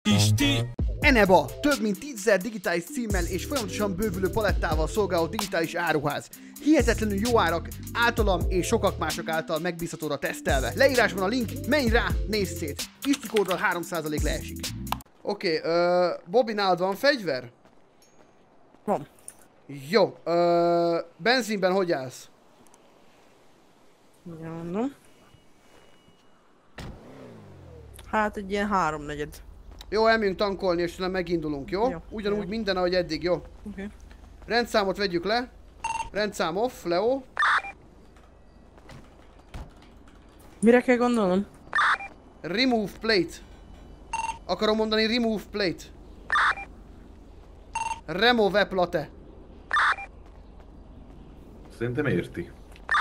Eneba több mint 10 digitális címmel és folyamatosan bővülő palettával szolgáló digitális áruház. Hihetetlenül jó árak, általam és sokak mások által megbízhatóra tesztelve. Leírásban a link, menj rá, nézz szét! Isti kóddal 3% leesik. Oké, Bobby, nálad van fegyver? Van. Jó, benzinben hogy állsz? Jó. Hát egy ilyen 3/4. Jó, elmegyünk tankolni és utána megindulunk, jó? Jó. Ugyanúgy Jó. minden, ahogy eddig, jó? Oké. Rendszámot vegyük le. Rendszám off, Leo. Mire kell gondolnom? Remove plate. Akarom mondani remove plate. Remove plate. Szerintem érti.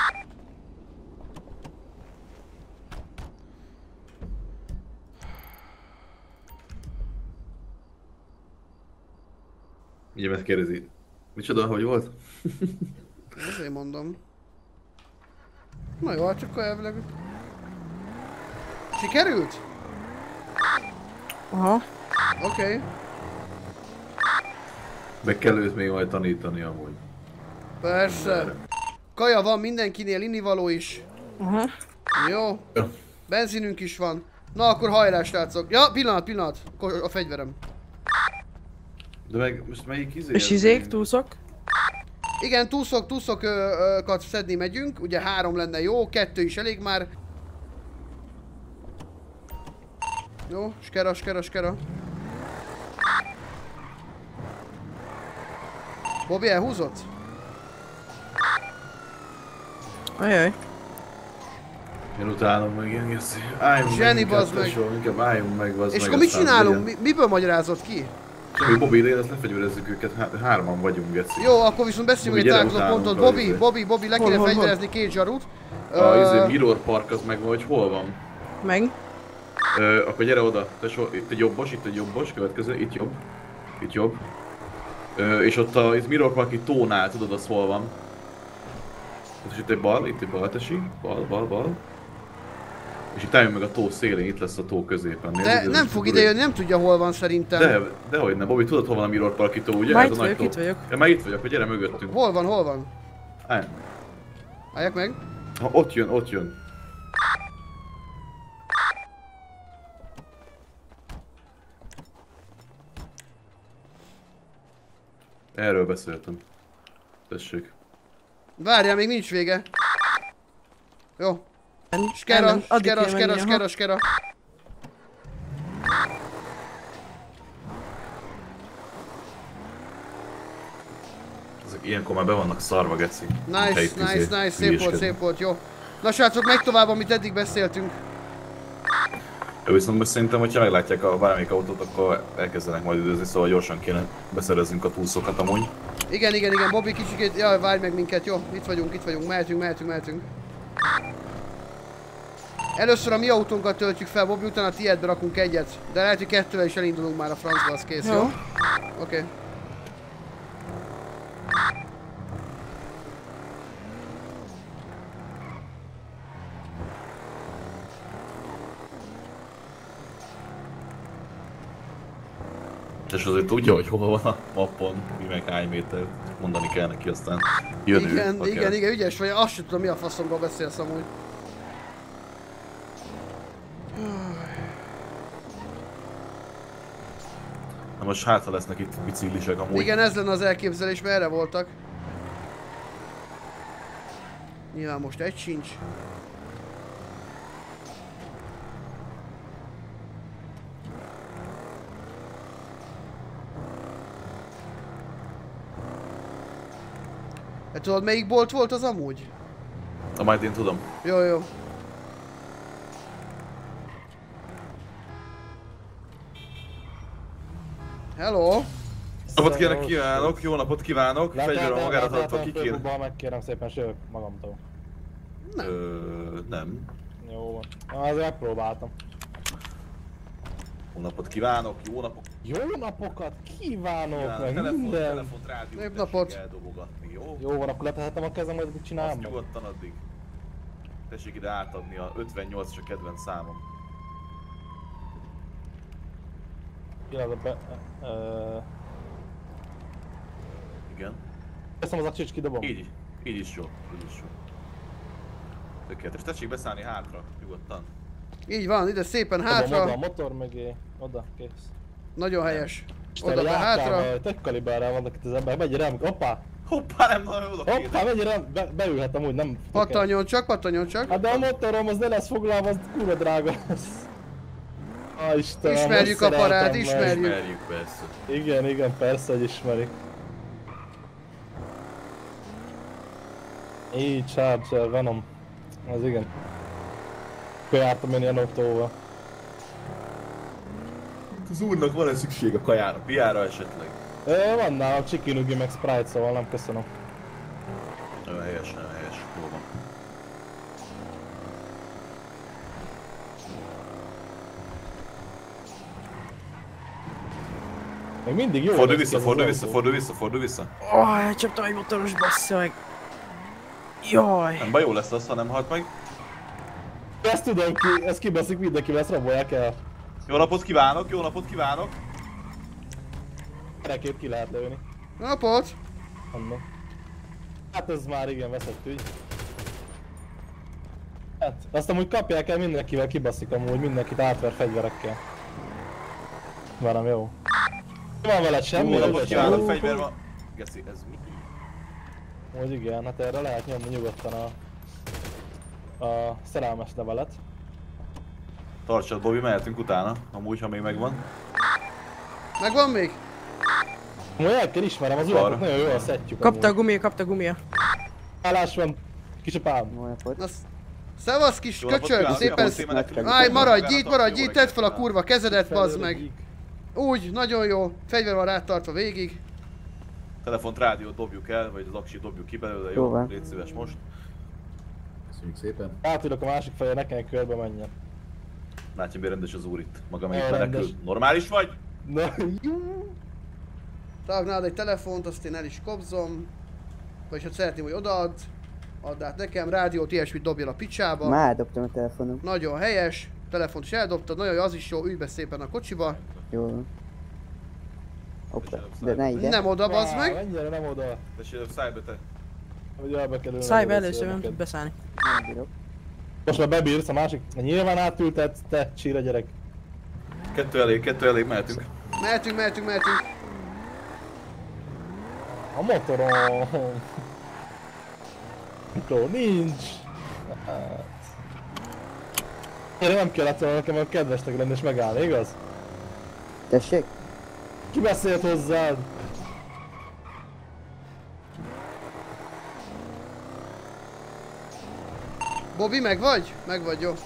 Ugye megkérdezi, micsoda, hogy volt? Ezért mondom. Na jó, hát csak elvileg... Sikerült? Aha. Oké. Meg kell őt még majd tanítani amúgy. Persze. Kaja van mindenkinél, innivaló is. Aha. Jó. Ja. Benzinünk is van. Na akkor hajrá, srácok. Ja, pillanat. Akkor a fegyverem. De meg most melyik izé? És izék, túlszok? Igen, túszokat szedni megyünk. Ugye 3 lenne jó, 2 is elég már. Jó, skera. Bobby, elhúzott? Ajaj. Én utálom meg ilyen geszi. Álljunk Zseni, meg, bazd inkább, meg. tesó, inkább álljunk meg, bazd És meg, akkor mit aztán csinálunk? legyen. Miből magyarázott ki? Semmi, Bobby idején, ezt lefegyverezzük őket, hárman vagyunk, geci. Jó, akkor viszont beszéljünk egy Gyere találkozó pontot. utánunk, Bobby, le kéne Hol? fegyverezni 2 zsarút. A Mirror Park az megvan, hogy hol van. Meg. Akkor gyere oda, tesó, itt egy jobbos, következő, itt jobb. És ott a Mirror Park itt tónál, tudod az hol van. És itt egy bal, tesi, bal. És itt álljunk meg a tó szélén, itt lesz a tó középen. De nem fog ide jönni, nem tudja hol van szerintem. Dehogy ne, Bobby, tudod hol van a Mirror Park tó, ugye? Már Ez a itt nagy vagyok, tó. itt vagyok. Ja, már itt vagyok, hogy gyere mögöttünk. Hol van? Állj. Álljak meg. Ha, ott jön. Erről beszéltem. Tessék. Várjál, még nincs vége. Jó. Skera. Ezek ilyenkor már be vannak szarva, geci. Nice, szép volt, jó. Na srácok, megy tovább, amit eddig beszéltünk. Jó, viszont most szerintem, hogyha meglátják a bármelyik autót, akkor elkezdenek majd időzni, szóval gyorsan kéne beszereznünk a túlszokat amúgy. Igen, Bobby kicsikét, jaj, várj meg minket, jó? Itt vagyunk, mehetünk. Először a mi autónkat töltjük fel, Bobby, utána a tiédbe rakunk egyet. De lehet, hogy 2-vel is elindulunk már a francba, az kész, jó? Oké. És azért tudja, hogy hol van a mappon, mi meg hány méter, mondani kell neki, aztán jön ő. Igen, ügyes vagy, azt sem tudom, mi a faszomról beszélsz amúgy. Na most hátra lesznek itt biciklisek amúgy. Igen, ez lenne az elképzelés, mert erre voltak. Nyilván most egy sincs. Hát tudod, melyik bolt volt az amúgy? Na majd én tudom. Jó. Hello! Jó napot kívánok! Fegyver a magára tartva, ki kér? Megkérem szépen, sőt, magamtól. Nem. Jó van. Azért megpróbáltam. Jó napot kívánok, Jó napokat kívánok, kívánok. meg Telefont, minden. rádiót Szép tessék napot. eldobogatni, jó? Jó van, akkor letehetem a kezem, hogy csinálom Azt meg. nyugodtan addig. Tessék ide átadni a 58-as a kedvenc számom. Pillanatban be... Igen. Teszem az a csicski dobom. Így is jó. Így is jó. Tökéletes. Tessék beszállni hátra, nyugodtan. Így van, ide szépen Oda a hátra. motor mögé. Oda, kész. Nagyon helyes. Isten, Oda be hátra. Tök kaliberrel vannak itt az emberek. Menj rám, hoppá! Hoppá, nem nagyon oda Hoppá, menj rám! Beülhetem úgy, nem... Pattanjon csak, pattanjon csak. Hát de a motorom az ne lesz foglalva, az kurva drága lesz. Istenem, Ismerjük a parát, meg. ismerjük. Ismerjük persze. Igen, persze, hogy ismerik. Így, Charger, Venom. Az igen. Akkor jártam én ilyen autóval. Az úrnak van-e szükség a kajára, piára esetleg? Van nálam Chikinugi meg Sprite, szóval nem köszönöm. Nagyon helyes, jó van. Még mindig jó. Fordulj néz ki vissza, ez az fordulj autó. vissza, fordulj vissza. Elcsaptam egy motoros, bassza meg. Jaj. Nem baj, jó lesz az, ha nem halt meg. Ezt tudom ki, ezt kibaszik mindenkivel, ezt rabolják el. Jó napot kívánok, jó napot kívánok. Kerekét ki lehet lőni. Napot. Annak. Hát ez már igen veszett ügy. Hát, azt amúgy kapják el mindenkivel, kibaszik amúgy, mindenkit átver fegyverekkel. Velem jó. Van veled semmi, Jó nem napot vagy kívánok, semmi. fegyver van. Geszi, ez mi? Úgy igen, hát erre lehet nyomni nyugodtan a szerelmes levelet. Tartsad, Bobby, mehetünk utána, amúgy, ha még megvan. Megvan még? Amúgy el kell ismerem, az uratot nagyon jól szedjük. Kapta a gumia, kapta a gumia. Állás van, kisapám. Na, szevasz kis Jó napot köcsög, kívánok, szépen... Japán szémenek. Állj, maradj itt, Jó tedd fel a reggelt. kurva kezedet, bazd meg. Úgy, nagyon jó. Fegyver van rátartva végig. Telefont, rádiót dobjuk el, vagy az aksit dobjuk ki belőle, Jó jó? van. Légy szíves most. Köszönjük szépen. Átülök a másik fejre, ne kelljen körbe menjen. Látja, mi rendes az úr itt. Maga meg Ja, itt menekül. rendes. Normális vagy? Na, jó. Rágnálad egy telefont, azt én el is kobzom. Vagy ha szeretném, hogy odaad. Add át nekem, rádiót, ilyesmit dobjál a picsába. Már eldobtam a telefonom. Nagyon helyes. Telefont is eldobtad, nagyon jó, az is jó, ülj be szépen a kocsiba. Jó van. Hoppá, de ne ide. Nem oda, bazd meg. Mennyire nem oda, Tessék, szállj be te. hogy elbekerülnek. Szállj be először, nem tud beszállni. Nem bírok. Most már bebírsz a másik. Nyilván átültet, te csíra gyerek. Kettő elég, mehetünk. Mehetünk. A motorom. Mikro, nincs. Hát. Erre nem kellett volna nekem a kedvesnek lenni és megállni, igaz? Tessék? Ki beszélt hozzád? Bobby, meg vagy? Meg vagy, jó.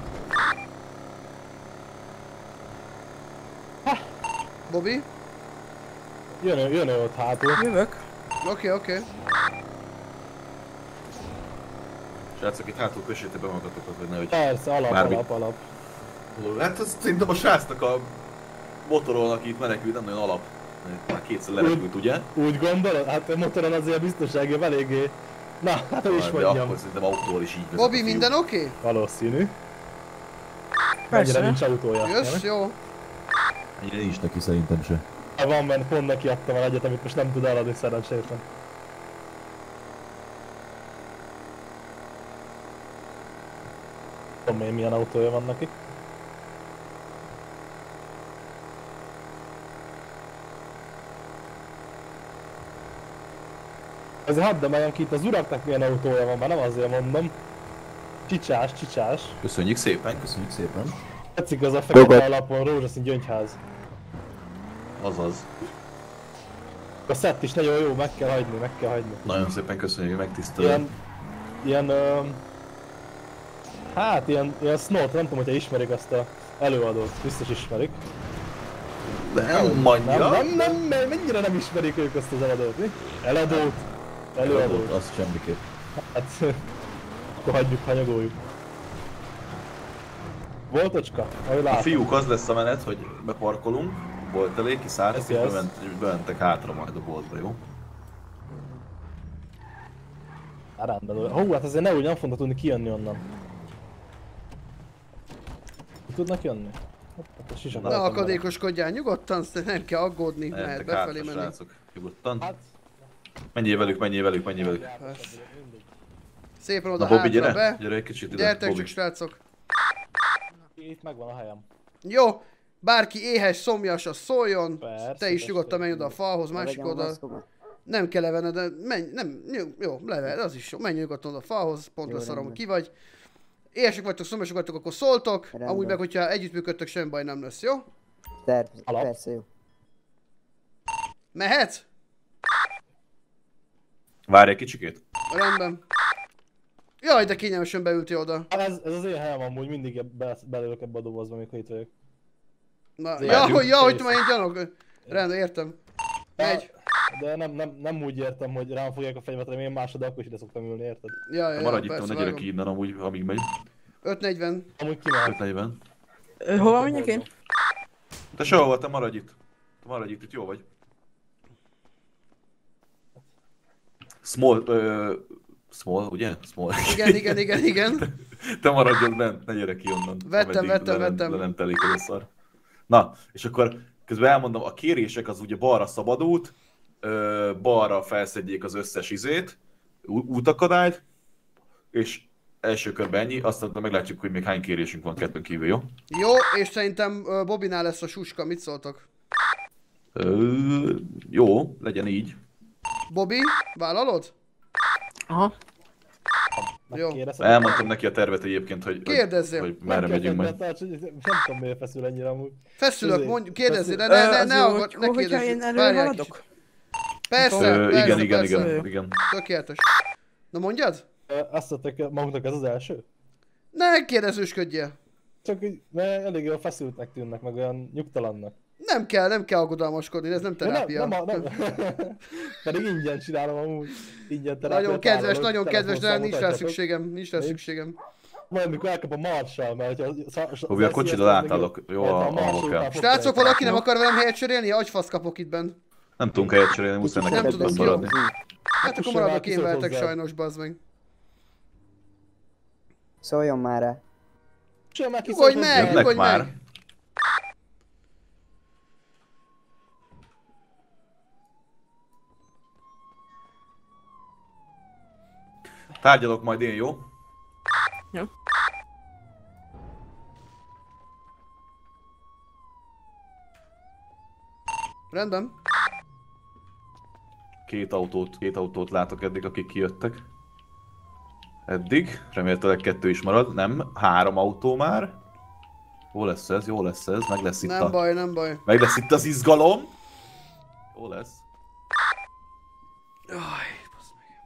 Bobby? Jön ő ott hátul. Jövök. Oké. Srácok, itt hátul kössétek be magatokat, hogy nehogy... Persze, Bármi. alap. Hát az szerintem a srácnak a motoron, aki itt menekült, nem nagyon alap. Már kétszer lerepült, ugye? Úgy gondolod? Hát a motoron azért a biztonságban eléggé. Na, hát hogy is De mondjam. akkor szerintem autóval is így vezet Bobby, a fiú. minden oké? Valószínű. Mennyire Persze. nincs autója. Jössz, jó. Ennyire nincs neki szerintem se. Van benne, pont neki adtam el egyet, amit most nem tud eladni szerencsétlen. Tudom én milyen autója van neki. Ezért hadd emeljem ki, itt az uraknak milyen autója van, már nem azért mondom. Csicsás. Köszönjük szépen. Köszönjük szépen. Tetszik az a fekete alapon rózsaszín gyöngyház. Azaz. A szett is nagyon jó, meg kell hagyni. Nagyon szépen köszönjük, megtisztelő. Ilyen hát ilyen Snort, nem tudom, hogyha ismerik azt a előadót, biztos ismerik. Nem annyira. Nem, mennyire nem ismerik ők azt az előadót, mi? Előadót. Az semmiképp. Hát, akkor hagyjuk, hanyagoljuk. Voltocska? Ahogy A látom. fiúk, az lesz a menet, hogy beparkolunk, bolt elé, kiszálltak és Yes. bementek hátra majd a boltba, jó? Rendben. Hú, hát azért ne úgy, nem fognak tudni kijönni onnan. Ki tudnak jönni? Ne akadékoskodjál nyugodtan, nem kell aggódni, mert Mehettek befelé hátra, menni. srácok. Nyugodtan. Hát, Menjél velük, menjél velük, menjél velük. Szépen oda Na Bobby, hátra gyere! be. Gyere egy kicsit ide, Gyertek Bobby. csak srácok. itt megvan a helyem. Jó, bárki éhes, szomjas, az szóljon. Persze, Te is persze. nyugodtan menj oda a falhoz, másik Levegyem a oldal. maszkomat? Nem kell levenned, de menj, nem, jó, leved, az is jó. Menj nyugodtan oda a falhoz, pont Jó, leszarom, rendben. ki vagy. Éhesek vagytok, szomjasok vagytok, akkor szóltok. Rendben. Amúgy meg, hogyha együttműködtök, semmi baj nem lesz, jó? Alap. Persze, jó. Mehetsz? Várj egy kicsikét. Rendben. Jaj, de kényelmesen beültél oda. Hát ez az én helyem amúgy, mindig belőlök ebbe a dobozba, amikor itt vagyok. Na, Zérjük. ja, hogy már én gyanok. Rendben, értem. Megy. De nem úgy értem, hogy rám fogják a fegyvert, hanem én másod, akkor is ide szoktam ülni, érted? Ja, Maradj itt, persze, ne gyere vágom. ki innen amúgy, amíg megy. 540. Amúgy kimehet. 540. Hova menjek én? Te sehova, te maradj itt. Te maradj itt jó vagy. Small, ugye? Small. Igen. Te maradj ott bent, ne gyere ki onnan. Vettem. Le nem telik ez a szar. Na, és akkor közben elmondom, a kérések az ugye balra szabad út, balra felszedjék az összes izét, útakadályt, és első körben ennyi, aztán meglátjuk, hogy még hány kérésünk van kettőn kívül, jó? Jó, és szerintem Bobinál lesz a suska, mit szóltok? Jó, legyen így. Bobby, vállalod? Aha. Jó. Megkérdezhetem? Elmondtam neki a tervet egyébként, hogy Kérdezzél. hogy merre megyünk majd. Nem tudom miért feszül ennyire amúgy. Feszülök, Ezért- mondj, kérdezzél, de Az ne jó, aggódj, ne hogyha kérdezzél. én Várjál előre egy haladok? kicsit. Persze, Igen. tökéletes. Na mondjad? Azt mondták, magunknak ez az első? Ne kérdezősködjél. Csak így, mert elég jól feszültnek tűnnek, meg olyan nyugtalannak. Nem kell aggodalmaskodni, ez nem terápia. Nem. Pedig ingyen csinálom amúgy. Ingyen terápiát Nagyon kedves, vállalok, nagyon kedves, de nincs rá telefonszámot szükségem, nincs rá Még? szükségem. Majd mikor elkap a marssal, mert hogyha... Hovi, a kocsidat átadok. Jó, ahol kell. Srácok, valaki nem akar velem helyet cserélni? Agyfasz kapok itt benn. Nem tudunk helyet cserélni, muszáj Nem nekem tudok, tudod jó. maradni. Hát akkor maradok én veletek sajnos, bazd meg. Szóljon már rá. Nyugodj meg! Jönnek Nyugodj már. meg! Tárgyalok majd én, jó? Jó. Rendben. Két autót látok eddig, akik kijöttek. Eddig. Remélhetőleg 2 is marad. Nem, 3 autó már. Jó lesz ez, meg lesz itt Nem baj, nem baj. meg lesz itt az izgalom. Jó lesz. Aj, bazd meg.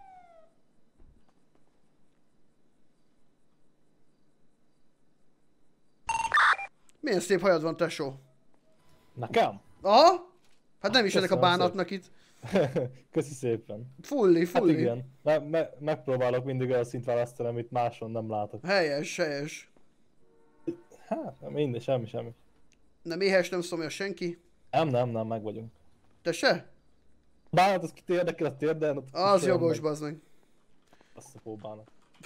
Milyen szép hajad van, tesó. Nekem? Aha? Hát nem is ennek a Köszönöm bánatnak itt. Köszi szépen. Fulli, Hát fulli. igen, megpróbálok mindig olyan szint választani, amit máson nem látok. Helyes. Hát, mindegy, semmi. Nem éhes, nem szomjas senki. Nem, meg vagyunk. Te se? Bánat, az kit érdekel a térden? ott Az sem jogos, meg. bazd meg. Azt a bánat.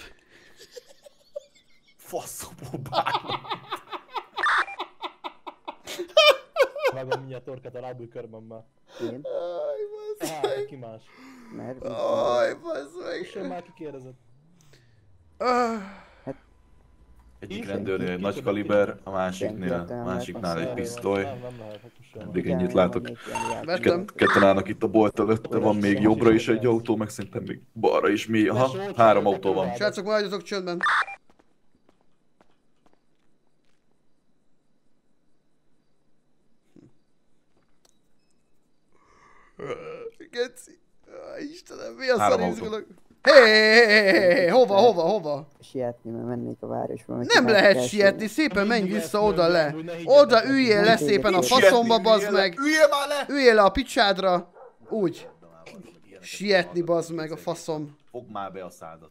Faszopó bánat. Vágom mindjárt torkát a lábúj körmömmel. Én? Aj, bazd Hát, ki más? Mert... Aj, bazd meg. Sem már kikérdezett. Egyik rendőrnél egy nagy kaliber, a Senki másiknál egy nem pisztoly. Nem lehet, akkor sem. Eddig ennyit látok. Vettem. Ketten állnak itt a bolt előtt, de van még jobbra is egy autó, meg szerintem még balra is mi. Aha, 3 autó van. Srácok, maradjatok csöndben. Geci. Istenem, mi a 3 szar autó. izgulok? Hé, hova? Sietni, mert mennék a városba. meg Nem király lehet kell sietni, szépen menj Mindig vissza ezt oda mondja, le. amúgy ne higgyetek Oda neki. üljél le Nem szépen a sietni, faszomba, bazd meg. Üljél már le! Üljél le a picsádra. Úgy. Sietni, bazd meg a faszom. Fogd már be a szádat.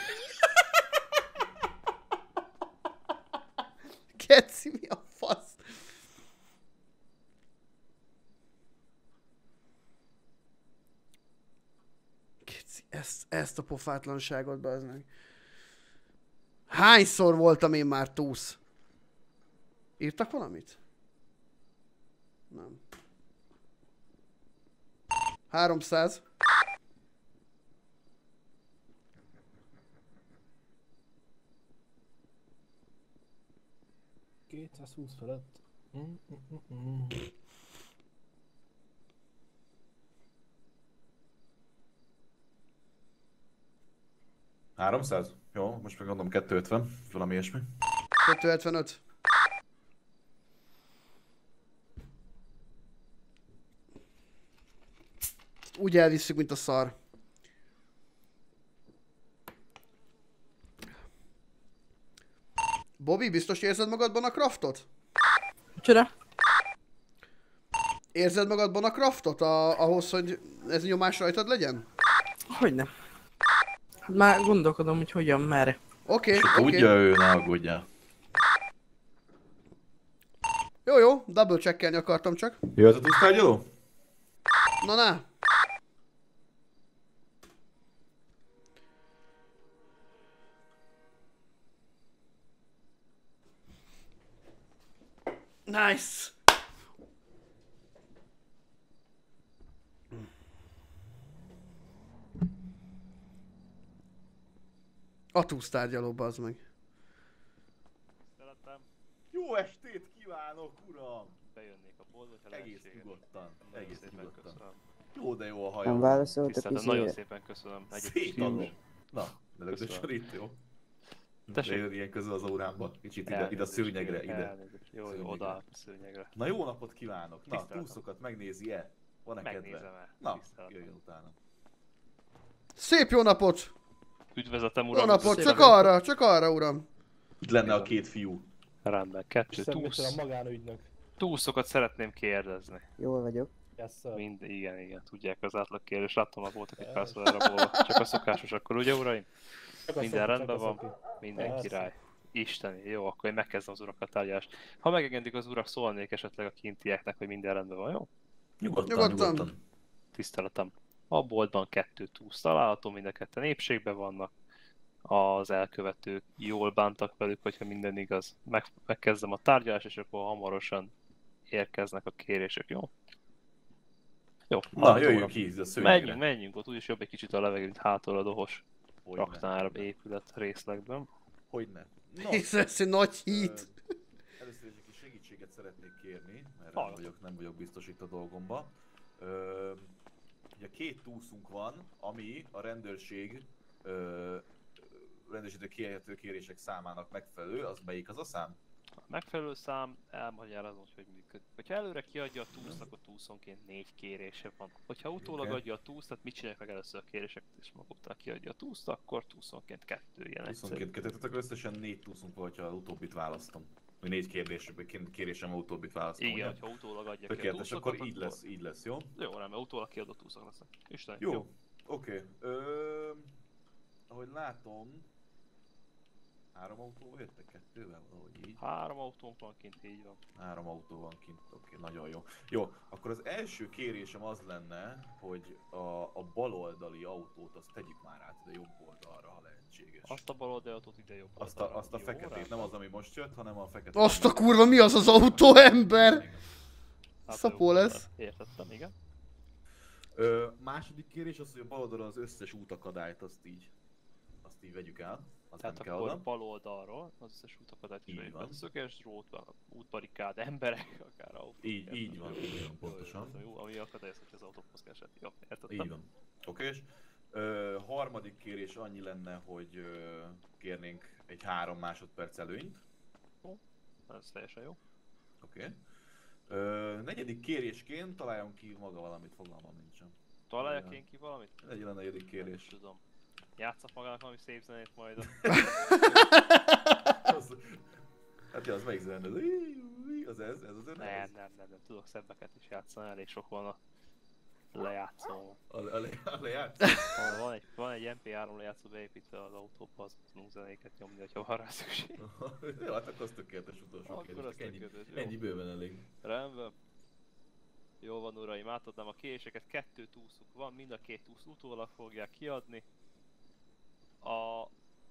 Geci, mi a fasz? Geci, ezt a pofátlanságot, bazd meg. Hányszor voltam én már túsz? Írtak valamit? Nem. 300. ...220 felett. 300? Jó, most meg mondom 250, valami ilyesmi. 275. Úgy elvisszük, mint a szar. Bobby, biztos érzed magadban a craftot? Micsoda? Érzed magadban a craftot ahhoz, hogy ez nyomás rajtad legyen? Hogyne. Hát már gondolkodom, hogy hogyan, merre. Oké, Tudja oké. ő, ne aggódjál. Jó, jó, double checkelni akartam csak. Jöhet a tusztárgyaló? Na. Nice! A túsztárgyaló, bazd meg. Szeretem, Jó estét kívánok, uram! bejönnék a boltba, ha Egész lehetséges. nyugodtan, Nagyon egész szépen nyugodtan. köszönöm. Jó, de jó a Nem hajó. válaszolt a Tiszteltem, nagyon kizére. szépen köszönöm. Szétadom. Na, de lögdös Köszönöm. itt, jó? Tessék. Lejön ilyen közül az órámba. Kicsit ide a szőnyegre, ide. Elnézést. Jó, Szőnyegre. oda a szőnyegre. Na jó napot kívánok! Na, Tiszteletem. túszokat megnézi-e? Van-e Megnézem kedve? el. Na, Tiszteletem. jöjjön utána. Szép jó napot! Üdvözletem, Jó uram! napot, Szépen- csak arra, uram. Itt lenne a két fiú. Rendben, 2 Hiszen micsoda túsz. magánügynök. Túszokat szeretném kérdezni. Jól vagyok. Yes, sir. Igen, tudják az átlag kérdés. Láttam, már voltak egy párszor elrabolva. Csak a szokásos akkor, ugye uraim? Csak a Minden szoki, rendben csak a van. szoki. Minden Persze. király. Isteni, jó, akkor én megkezdem az urakkal tárgyalást. Ha megengedik az urak, szólnék esetleg a kintieknek, hogy minden rendben van, jó? Nyugodtan. Tiszteletem. A boltban 2 túsz található, mind a ketten épségben vannak. Az elkövetők jól bántak velük, hogyha minden igaz. Megkezdem a tárgyalást, és akkor hamarosan érkeznek a kérések, jó? Jó, Na, hallgatom, jöjjünk uram. ki ide a szőnyegre. Menjünk, ott úgyis jobb egy kicsit a levegő, mint hátul a dohos Hogyne. raktár épület részlegben. Hogyne. No, Hisz lesz egy nagy hit. először is egy kis segítséget szeretnék kérni, mert Hallgatom. nem vagyok biztos itt a dolgomba. Ugye 2 túszunk van, ami a rendőrségtől kijelentő kérések számának megfelelő, az melyik az a szám? A megfelelő szám, elmagyarázom, hogy működik. Hogyha előre kiadja a túszt, akkor túszonként 4 kérése van. Hogyha utólag Oké. adja a túszt, tehát mit csinálják meg először a kéréseket, és maga után kiadja a túszt, akkor túszonként 2 ilyen egyszerű. 22 tehát akkor összesen 4 túszunk van, ha utóbbit választom. Vagy 4 kérésem, ha utóbbit választom. Igen, ugye? hogyha utólag adja ki a Tökéletes, túszokat, akkor így lesz, jó? Jó, nem, mert utólag kiadott túszok lesznek. Isten, Jó, oké. Ahogy látom, 3 autóval jöttek, 2-vel valahogy így. 3 autónk van kint, így van. 3 autó van kint, oké, nagyon jó. Jó, akkor az első kérésem az lenne, hogy a baloldali autót azt tegyük már át ide jobb oldalra, ha lehetséges. Azt a baloldali autót ide jobb Azt oldalra. a Jó, feketét, rendben. nem az, ami most jött, hanem a fekete. Azt a kurva, mi az az autó, ember? Hát a Szapó jobb lesz. oldal. Értettem, igen. Második kérés az, hogy a baloldalon az összes útakadályt azt így vegyük el. Azt Tehát nem kell akkor oda. bal oldalról az összes útakadályt is Így vegyük van. be. Szöges drót, útbarikád, emberek, akár autók. Így van, Jó, pontosan. jó, ami akadályozhatja az autók mozgását. Jó, értettem. Így van. Oké, és harmadik kérés annyi lenne, hogy kérnénk egy 3 másodperc előnyt. Ez teljesen jó. Oké. Negyedik kérésként találjon ki maga valamit, fogalmam nincsen. Találjak Igen. én ki valamit? Legyen a negyedik Nem kérés. is tudom. Játsszak magának valami szép zenét majd. Az, hát ja, az melyik zene? Ez az zene? Nem. Tudok szebbeket is játszani, elég sok van a lejátszó. A lejátsz? Van egy MP3 lejátszó beépítve az autóba, az tudunk zenéket nyomni, hogyha van rá szükség. Jó, hát akkor az tökéletes utolsó Akkor kérés. az Ennyi, tökéletes, jó. ennyi bőven elég. Rendben. Jó van uraim, átadnám a kéréseket, 2 túszuk van, mind a 2 túsz utólag fogják kiadni.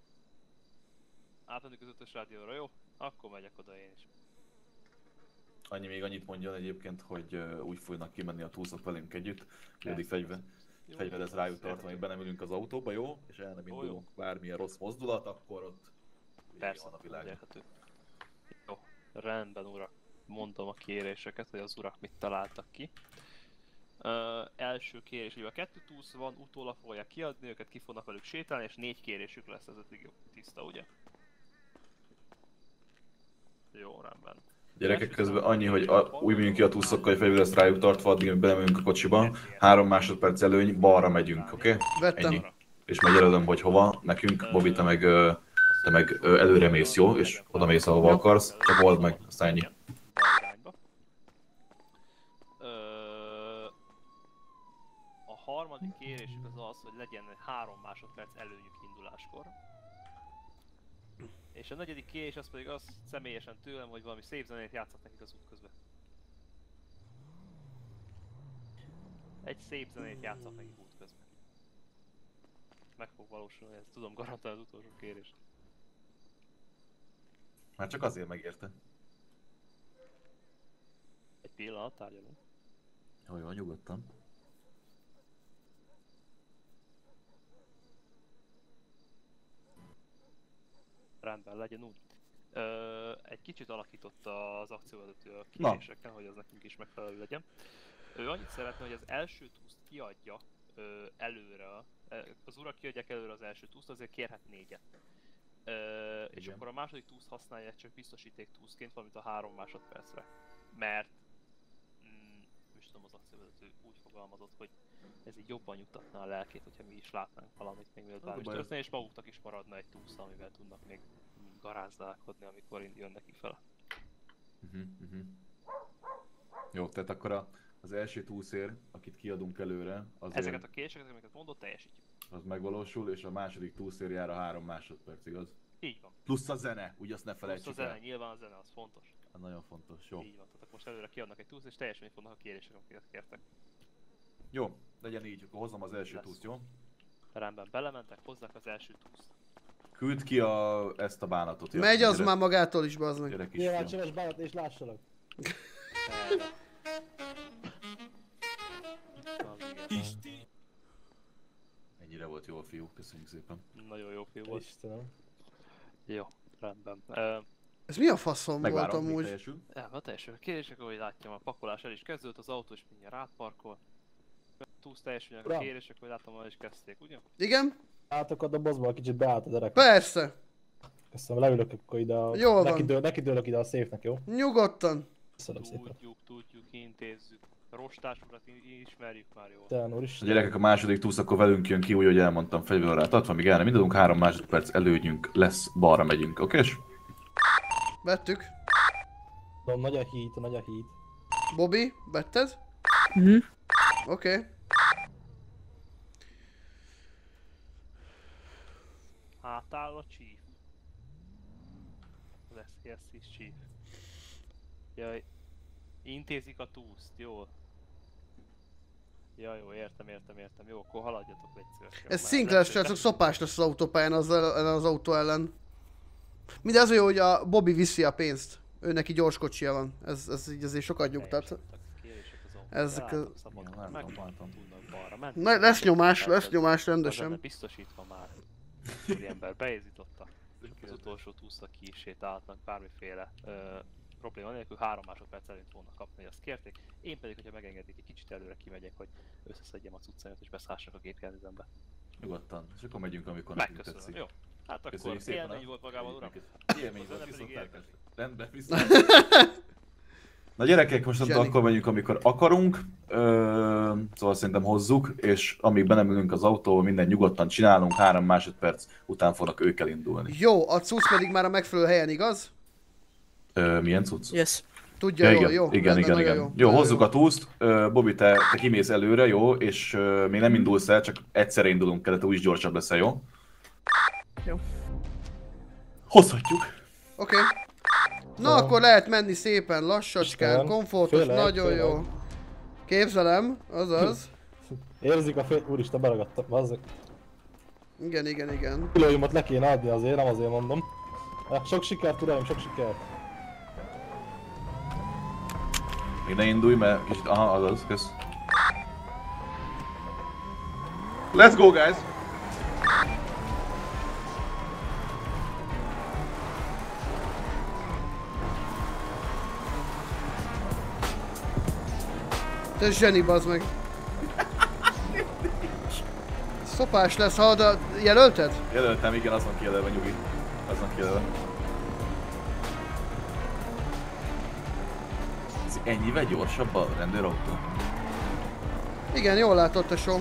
Átadjuk az 5-ös rádióra, jó? Akkor megyek oda én is. még annyit mondjon egyébként, hogy úgy fognak kimenni a túlszok velünk együtt, hogy addig fegyver lesz rájuk tartva, még be nem ülünk az autóba, jó? És el nem indulunk bármilyen rossz mozdulat, akkor ott persze van a világ. érthető. Jó, rendben urak. Mondom a kéréseket, hogy az urak mit találtak ki. Első kérés, hogy a 2 túsz van, utólag fogják kiadni, őket ki fognak velük sétálni, és 4 kérésük lesz, ez eddig tiszta, ugye? Jó, rendben. Gyerekek, közben annyi, hogy úgy megyünk ki a túszokkal, hogy fegyver lesz rájuk tartva, addig belemegyünk a kocsiba, 3 másodperc előny, balra megyünk, oké? Vettem. Ennyi. És megjelölöm, hogy hova, nekünk, Bobby, te meg előre mész, jó? És oda mész, ahova akarsz, csak old meg, aztán ennyi. A harmadik kérésük az az, hogy legyen 3 másodperc előnyük induláskor. És a negyedik kérés az pedig az személyesen tőlem, hogy valami szép zenét játszhat nekik az út közben. Egy szép zenét játszhat nekik út közben. Meg fog valósulni, ezt tudom garantálni az utolsó kérést. Már csak azért megérte. Egy pillanat, tárgyalunk. Jó, nyugodtan. Rendben, legyen úgy. Egy kicsit alakította az akcióvezető a kéréseken, hogy az nekünk is megfelelő legyen. Ő annyit szeretne, hogy az első túszt kiadja előre, az urak kiadják előre az első túszt, azért kérhet 4-et. És akkor a második túszt használják csak biztosíték túszként, valamint a 3 másodpercre. Mert nem is tudom, az akcióvezető úgy fogalmazott, hogy ez így jobban nyugtatná a lelkét, hogyha mi is látnánk valamit még mielőtt bármi történne, és maguknak is maradna egy túsz, amivel tudnak még garázdálkodni, amikor jönnek kifele. Jó, tehát akkor az első túszér, akit kiadunk előre, azért ezeket a kéréseket, amiket mondott, teljesítjük. Az megvalósul, és a második túszér jár a 3 másodperc, igaz? Így van. Plusz a zene, úgy azt ne felejtsük el. Plusz a zene, nyilván a zene, az fontos. Nagyon fontos, jó. Így van, tehát most előre kiadnak egy túszt, és teljesen fognak a kérések, amiket kértek. Jó, legyen így, akkor hozom az első túszt, jó? Rendben, belementek, hozzák az első túszt. Küld ki ezt a bánatot. Megy az már magától is, bazd meg. Gyere kis Nyilván fiam. cseves bánat és lássalak. Ennyire volt jó a fiú, köszönjük szépen. Nagyon jó fiú volt. Istenem. Jó, rendben. Ez mi a faszom volt Megvárom, még amúgy? teljesül. A teljesül. Kérések, ahogy látjam, a pakolás el is kezdődött, az autó is mindjárt átparkol. Túsz teljesülnek a Uram. kérések, hogy láttam, hogy is kezdték, ugye? Igen? Átok a dobozból, kicsit beállt a derek. Persze. Köszönöm, leülök akkor ide a... Jól van. Neki dőlök ide a széfnek, jó? Nyugodtan. Köszönöm szépen. Tudjuk, intézzük. Rostás urat ismerjük már jól. Te A úristen. gyerekek, a második túsz akkor velünk jön ki, úgy, hogy elmondtam, fegyverrel adva, míg el nem indulunk, 3 másodperc előnyünk lesz, balra megyünk, okés? Vettük. Nagy a híd, nagy a híd. Bobby, vetted? Oké. Átáll a Chief. Lesz is Chief. Jaj. Intézik a túszt, jól. Ja, jó, értem. Jó, akkor haladjatok, légy szíves. Ez Sinclair srácok, szopás lesz az autópályán az autó ellen. Mindez az jó, hogy a Bobby viszi a pénzt. Ő neki gyors kocsia van. Ez így azért sokat nyugtat. Ezek a... Lesz nyomás rendesen. Biztosítva már. Egy ember beézította. Az utolsó túszra ki is sétálhatnak bármiféle probléma nélkül, 3 másodperc előtt volna kapni, hogy azt kérték. Én pedig, hogyha megengedik, egy kicsit előre kimegyek, hogy összeszedjem a cuccaimat és beszállsak a gépjárművembe. Nyugodtan, és akkor megyünk, amikor nekünk Megköszönöm, tetszik. jó. Hát akkor Köszönjük szépen, élmény volt magával, uram. Élmény volt, Az viszont pedig elkezdtem. Rendben, viszont. Na gyerekek, mostantól Zseni. akkor megyünk, amikor akarunk, szóval szerintem hozzuk, és amíg be nem ülünk az autóba, minden nyugodtan csinálunk, 3 másodperc után fognak ők elindulni. Jó, a cucc pedig már a megfelelő helyen, igaz? Milyen cucc? Yes. Tudja Ja, jól, igen, jó? igen, rendben, igen, nagyon igen. Jó, nagyon hozzuk a túszt. Bobby, te kimész előre, jó? És még nem indulsz el, csak egyszerre indulunk el, te úgy is gyorsabb leszel, jó? Jó. Hozhatjuk. Oké. Na akkor lehet menni szépen, lassacskán, Istenem, komfortos, főleg, nagyon főleg. jó. Képzelem, azaz. Érzik a fél... Úristen, beragadtam, bazzak. Igen. Kilóimot le kéne adni azért, nem azért mondom. Sok sikert, uraim, sok sikert. Még ne indulj, mert kicsit... Aha, azaz, kösz. Let's go, guys! Te zseni, bazd meg. Szopás lesz, ha oda jelölted? Jelöltem, igen, az van kijelölve, nyugi. Az van kijelölve. Ez ennyivel gyorsabb a rendőrautó? Igen, jól látott, tesó.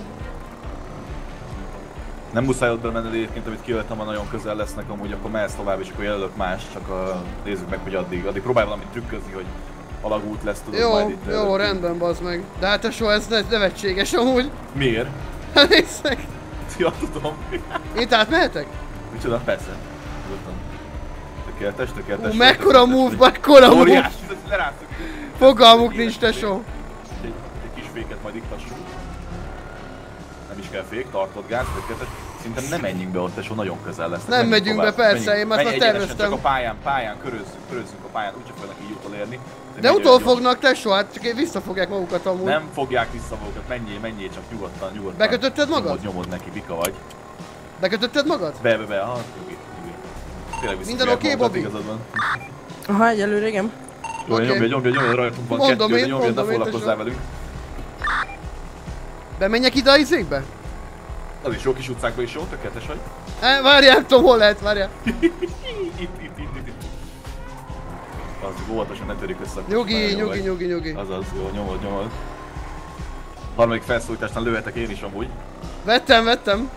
Nem muszáj ott bemenned egyébként, amit kijelöltem, ha nagyon közel lesznek amúgy, akkor mehetsz tovább és akkor jelölök más, csak nézzük meg, hogy addig próbálj valamit trükközni, hogy alagút lesz, tudod Jó, majd itt. jó, rendben, bazd meg. De hát tesó, ez nevetséges amúgy. Miért? Hát nézd meg. Ja, tudom. Itt átmehetek? Micsoda? Persze. Nyugodtan. Tökéletes. Mekkora move, mekkora move. Óriás, leráztuk. Fogalmuk nincs, tesó. Egy kis féket majd iktassuk. Nem is kell fék, tartod gáz, tökéletes. Szerintem nem menjünk be ott, tesó, nagyon közel lesz. Nem megyünk be, persze, én már azt terveztem. Csak a pályán, körözzünk a pályán, úgyse fognak így utolérni. De utolfognak, tesó, hát csak visszafogják magukat amúgy. Nem fogják vissza magukat, menjél csak nyugodtan. Bekötötted magad? Nyomod neki, bika vagy. Bekötötted magad? Be, aha, nyugi. Tényleg Minden oké, Bobby? Igazad van. Aha, egyelőre igen. Jó, Oké. nyomja, rajtunk van Mondom kettő, én, de nyomja, ne mondom én, foglalkozzál tesó. velünk. Bemenjek ide a izékbe? Az is jó kis utcákban is jó, tökéletes vagy. Várjál, nem tudom hol lehet, várjál. Itt. Az óvatosan ne törjük össze. Nyugi. Azaz, jó, nyomod. Harmadik felszólításnál lőhetek én is amúgy. Vettem.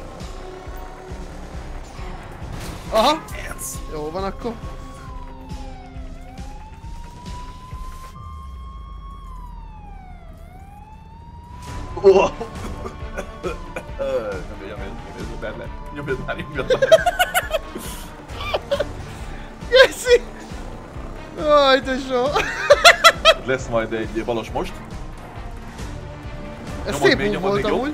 Aha. Jó van akkor. Nyomjad már. Köszi! Aj, tesó! Lesz majd egy balos most. Ez Nyomod szép még, move nyomod volt még, amúgy.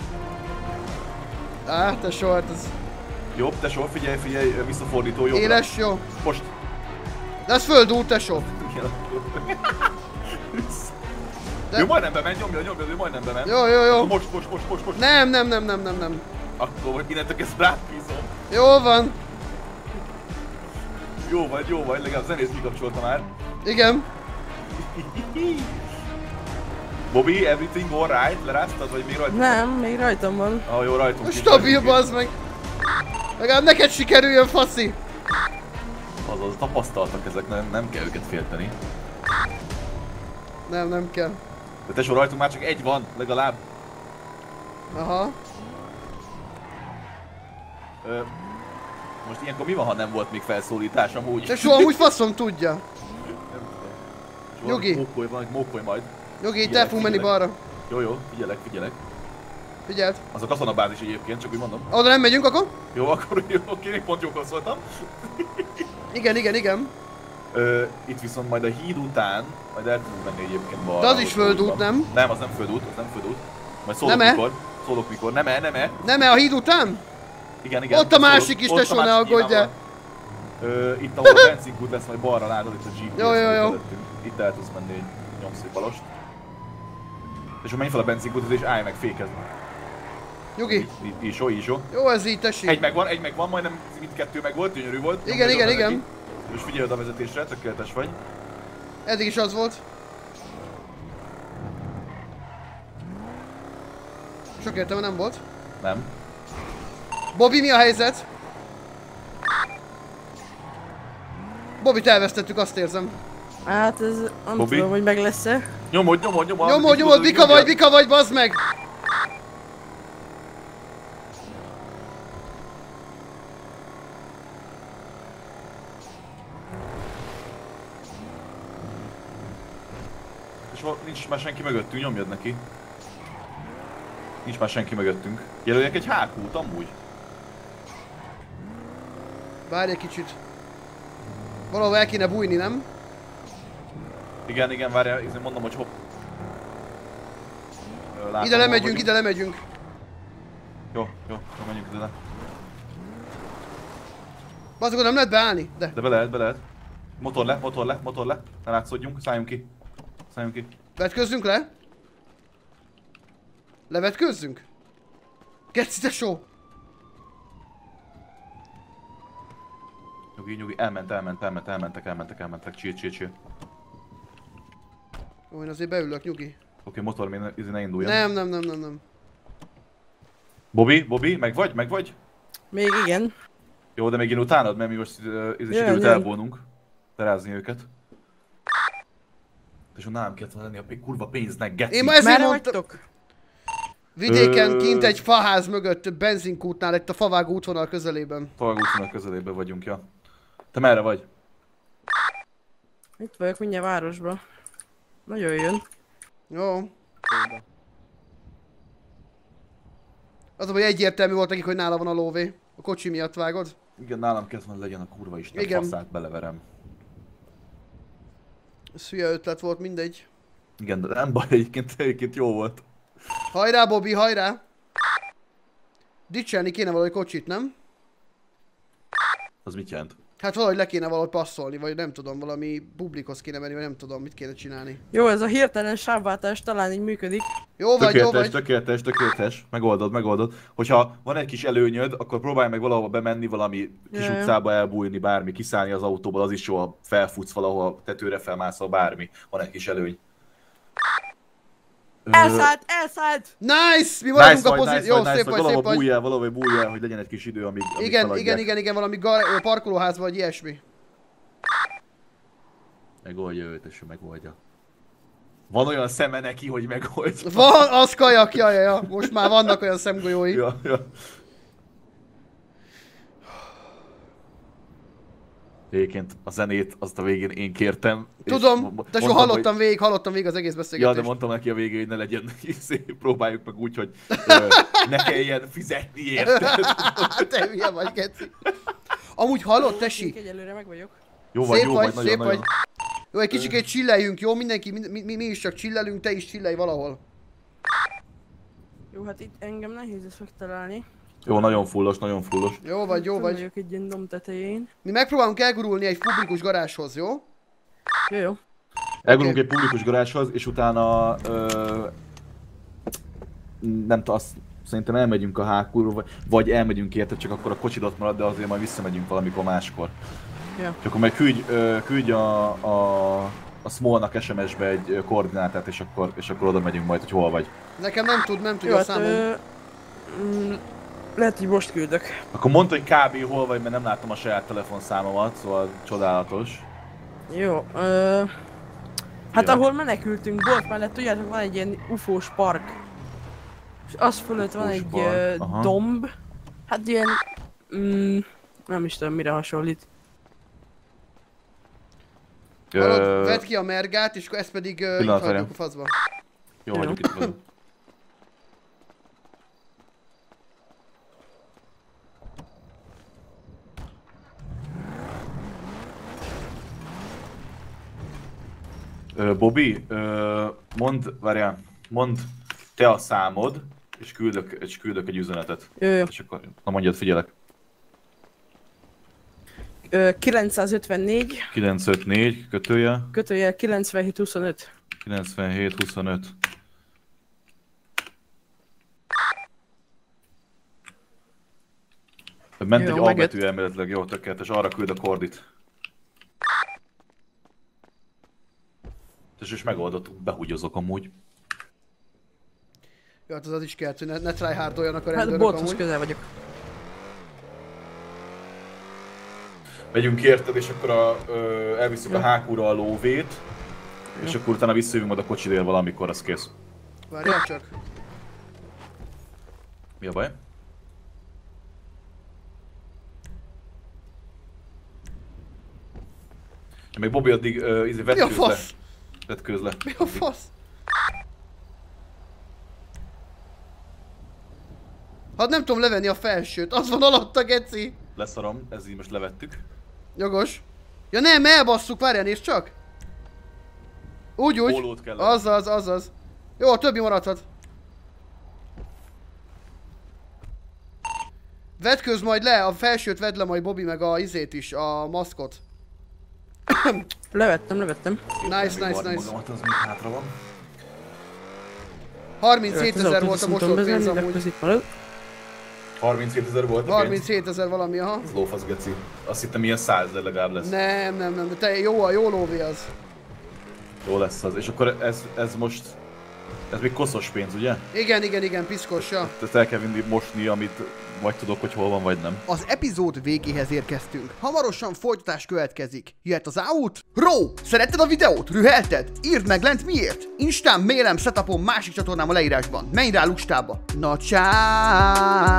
Tesó, hát ez Jobb, tesó, figyelj, visszafordító jobbra. éles, jó. Most. De ez földúr, tesó. De- Ő majdnem bement, nyomja, ő majdnem bement. Jó. Most. Nem. Akkor vagy innentől kezdve rád bízom. Jó van. Jó vagy, legalább zenét kikapcsolta már. Igen. Bobby, everything alright? Leráztad, vagy még rajtunk? Nem, még rajtam van. Ah, jó, rajtunk. Stabil, bazd meg. Legalább neked sikerüljön, faszi. Azaz, tapasztaltak ezek, nem kell őket félteni. Nem kell. De tesó, rajtunk már csak egy van, legalább. Aha. Most ilyenkor mi van, ha nem volt még felszólítás amúgy? Tesó, amúgy faszom tudja. Nyugi. Mókolj majd. Nyugi, itt el fogunk menni balra. Jó, figyelek. Figyeld. Az a katonabázis egyébként, csak úgy mondom. Oda nem megyünk akkor? Jó, akkor jó, oké, még pont jókor szóltam. Igen. Itt viszont majd a híd után, majd el tudunk menni egyébként balra. De az is földút, nem? Nem, az nem földút. Majd szólok mikor. Nem-e. Nem-e a híd után? Igen. Ott a másik is, tesó, ne aggódjál. Itt ahol a benzinkút lesz, majd balra látod, itt a GPS. Jó. Előttünk. Itt el tudsz menni, nyomsz egy balost. És akkor menj fel a benzinkútot és állj meg fékezni. Nyugi. Így jó. Jó, ez így tessék. Egy megvan, majdnem mindkettő meg volt, gyönyörű volt. Igen. És figyelj a vezetésre, tökéletes vagy. Eddig is az volt. Sok értelme nem volt. Nem. Bobby, mi a helyzet? Bobbyt elvesztettük, azt érzem. Hát ez nem Bobby? tudom, hogy meg lesz-e. Nyomod. Nyomod, bika vagy, bazd meg! És nincs már senki mögöttünk, nyomjad neki. Nincs már senki mögöttünk. Jelöljek egy hákút amúgy. Várj egy kicsit. Valahol el kéne bújni, nem? Igen, várjál, én mondom, hogy hopp. Látom, Ide hol lemegyünk. Jó, menjünk ide. Bazdmeg, nem lehet beállni, de. De be lehet. Motor le. Ne látszódjunk, szálljunk ki. Szálljunk ki. Vetközzünk le? Levetközzünk? Geci tesó! Nyugi, elmentek, chill. Ó, én azért beülök, nyugi. Oké, motor még ne induljon. Nem. Bobby, meg vagy? Még igen. Jó, de még én utánad, mert mi most sikerült jön. elvolnunk. Terázni őket. És nálam kellett volna lenni a kurva pénznek, geci. Én ma ezért Merre mondtam... vagytok? Vidéken kint egy faház mögött, benzinkútnál, itt a favágó útvonal közelében. Falgúszónak közelében vagyunk, ja. Te merre vagy? Itt vagyok mindjárt városba. Nagyon jön. Jó. Az, hogy egyértelmű volt nekik, hogy nála van a lóvé. A kocsi miatt vágod? Igen, nálam kellett volna legyen a kurva isten, Igen. faszát beleverem. Ez hülye ötlet volt, mindegy. Igen, de nem baj, egyébként jó volt. Hajrá, Bobby, hajrá! Dicselni kéne valahogy kocsit, nem? Az mit jelent? Hát valahogy le kéne valahogy passzolni, vagy nem tudom, valami publikhoz kéne menni, vagy nem tudom, mit kéne csinálni. Jó, ez a hirtelen sávváltás talán így működik. Jó vagy, jó vagy. Tökéletes. Megoldod. Hogyha van egy kis előnyöd, akkor próbálj meg valahova bemenni, valami kis Jaj. utcába elbújni, bármi, kiszállni az autóból, az is jó, ha felfutsz valahol, tetőre felmászol, bármi. Van egy kis előny. Elszállt! Nice! Mi maradunk a vagy, pozíció. Jó, szép vagy, szép vagy. Valahogy bújjál, hogy legyen egy kis idő, amíg Igen, valami parkolóház vagy ilyesmi. Megoldja őt, és ő megoldja. Van olyan szeme neki, hogy megoldja. Van, az kajak, ja. Most már vannak olyan szemgolyói. Ja. Egyébként a zenét azt a végén én kértem. Tudom, de soha hallottam hogy... végig az egész Ja, beszélgetést. de mondtam neki a végén, hogy ne legyen, próbáljuk meg úgy, hogy ne kelljen fizetni érte. Te hülye vagy, geci. Amúgy hallott, Én tessék? egyelőre meg vagyok. Jó vagy, Szép nagyon. vagy. Jó, egy kicsikét chilleljünk, jó? Mindenki, mi is csak chillelünk, te is chillelj valahol. Jó, hát itt engem nehéz ezt megtalálni. Jó, nagyon fullos. Jó vagy, jó Fönn vagy. vagyok egy ilyen domb tetején. Mi megpróbálunk elgurulni egy publikus garázshoz, jó? Jó. Elgondolunk egy publikus garázshoz, és utána... nem tudom, azt szerintem elmegyünk a hákúról, vagy elmegyünk érte, csak akkor a kocsidat marad, de azért majd visszamegyünk valamikor máskor. Ja. És akkor meg küldj a Smallnak SMS-be egy koordinátát, és akkor oda megyünk majd, hogy hol vagy. Nekem nem Jó, tudja a hát számom. lehet, hogy most küldök. Akkor mondd, hogy kb. Hol vagy, mert nem láttam a saját telefonszámomat, szóval csodálatos. Jó, hát Ja. ahol menekültünk, bolt mellett, tudjátok, van egy ilyen ufós park. És az fölött van Ufós egy park, aha. domb. Hát ilyen... nem is tudom mire hasonlít. Hallod, vedd ki a mergát, és akkor ezt pedig itt Pillanat, hagyjuk várjál. a faszba. Jó, hagyjuk itt veled. Bobby, mondd te a számod, és küldök egy üzenetet. Jó. És akkor, na mondjad, figyelek. 954, 954, kötőjel 9725. 9725. Ment Jó, egy megjött. albetű elméletileg, jó, tökéletes, arra küld a kordit. És megoldottuk, behugyozok amúgy. Jó, hát az is kellett, hogy ne tryhardoljanak a Hát rendőrök bolthoz amúgy. közel vagyok. Megyünk érted, és akkor elviszük a Ja. hákúra a lóvét, és akkor utána visszajövünk majd a kocsidél valamikor, az kész. Várjál csak. Mi a baj? Még Bobby addig Mi a fasz? vetkőz le. Mi a fasz? Hát nem tudom levenni a felsőt, az van alatta, geci. Leszarom, ez így most levettük. Jogos. Ja nem, elbasszuk, várjál, nézd csak. Úgy. Pólót kell levenni. Azaz. Jó, a többi maradhat. Vetkőz majd le, a felsőt vedd le majd Bobby meg a izét is, a maszkot. Levettem. Nice. Magamat, az még hátra van. 37 000 volt a mosott pénz amúgy. 37 000 volt a pénz? 37 000 valami, aha. Az lófasz geci. Azt hittem ilyen 100 000 legalább lesz. Nem, de te jó lóvé az. Jó lesz az. És akkor ez most... Ez még koszos pénz, ugye? Igen, piszkos, ja. Ezt el kell mindig mosni, amit vagy tudok, hogy hol van, vagy nem. Az epizód végéhez érkeztünk. Hamarosan folytatás következik. Jöhet az out? Ró! Szeretted a videót? Rühelted? Írd meg lent miért? Instán, mailem, setupom, másik csatornám a leírásban. Menj rá lustába. Na csá!